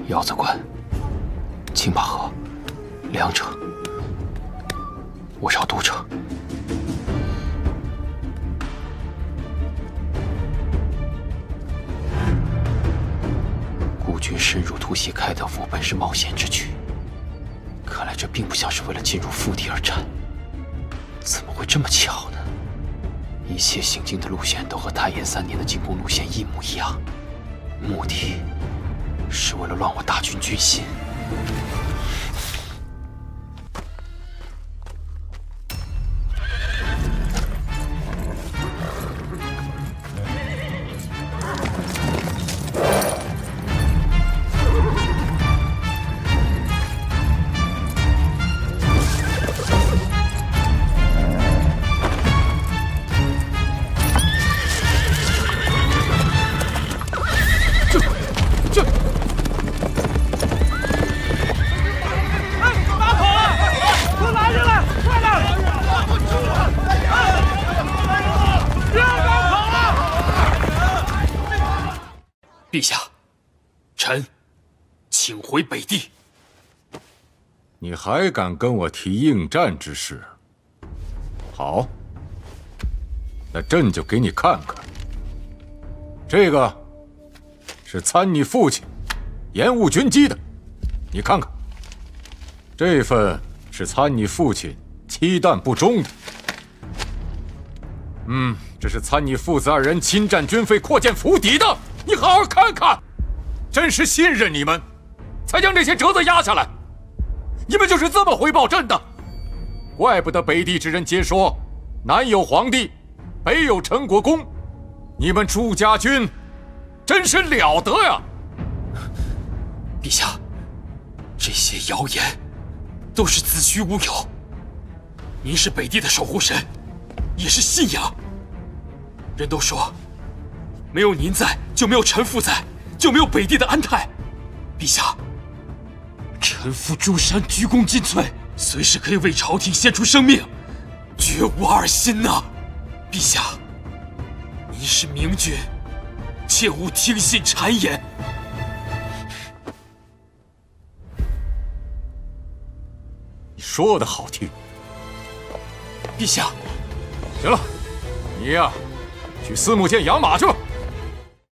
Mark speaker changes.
Speaker 1: 腰子关、青马河两者，我朝都城。孤军深入突袭开德府，本是冒险之举，看来这并不像是为了进入腹地而战。怎么会这么巧呢？一切行进的路线都和太延3年的进攻路线一模一样，目的是为了乱我大军军心。陛下，臣请回北地。
Speaker 2: 你还敢跟我提应战之事？好，那朕就给你看看。这个是参你父亲延误军机的，你看看。这份是参你父亲期弹不忠的。这是参你父子2人侵占军费、扩建府邸的。你好好看看，朕是信任你们，才将这些折子压下来。你们就是这么回报朕的，怪不得北地之人皆说，南有皇帝，北有陈国公，你们祝家军真是了得呀！
Speaker 1: 陛下，这些谣言都是子虚乌有。您是北地的守护神，也是信仰。人都说，没有您在，就没有臣父在，就没有北地的安泰。陛下，臣父诸山鞠躬尽瘁，随时可以为朝廷献出生命，绝无二心呐！陛下，您是明君，切勿听信谗言。
Speaker 2: 你说的好听。
Speaker 1: 陛下，
Speaker 2: 行了，你呀，去司母监养马去吧。